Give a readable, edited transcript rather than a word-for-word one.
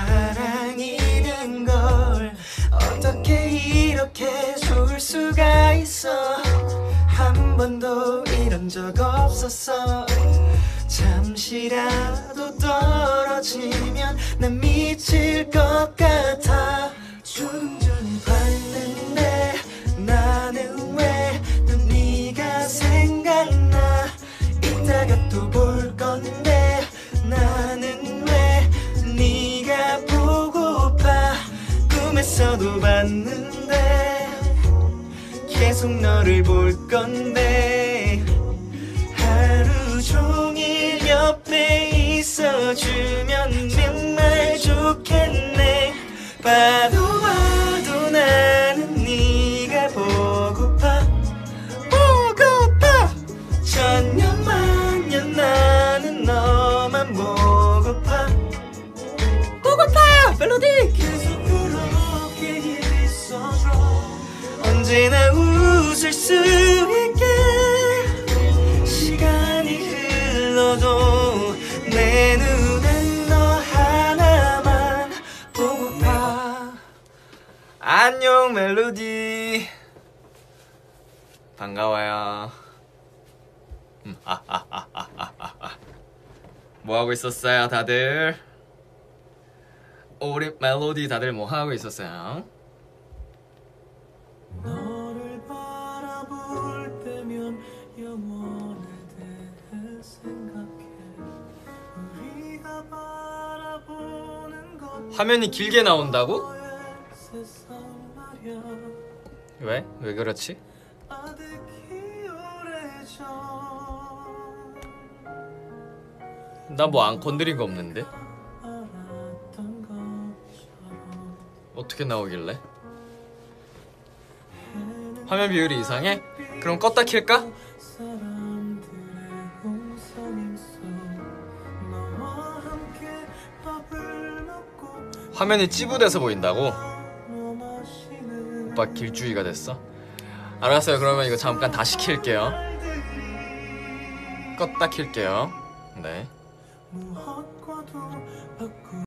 사랑이는 걸 어떻게 이렇게 좋을 수가 있어. 한 번도 이런 적 없었어. 잠시라도 떨어지면 난 미칠 것 같아. 조금 전에 봤는데 나는 왜 또 네가 생각나. 이따가 또 볼 건데 나는 왜 네가 보고파. 꿈에서도 봤는데 계속 너를 볼 건데 하루 종일 옆에 있어주면 정말 좋겠네. 봐도 봐도 나는 네가 보고파. 보고파. 천년만년 나는 너만 보고파. 보고파. 멜로디. 계속 그렇게 있어줘. 언제나 웃을 수 있게. 시간이 흘러도 내 눈엔 너 하나만 보고파. 안녕 멜로디. 반가워요. 뭐하고 있었어요 다들? 우리 멜로디 다들 뭐하고 있었어요? 너를 바라볼 때면 영원에 대해 생각해. 우리가 바라보는 것 화면이 길게 나온다고? 왜? 왜 그렇지? 나 뭐 안 건드린 거 없는데? 어떻게 나오길래? 화면 비율이 이상해? 그럼 껐다 킬까? 화면이 찌부돼서 보인다고? 오빠 길쭉이가 됐어? 알았어요. 그러면 이거 잠깐 다시 킬게요. 껐다 킬게요. 네.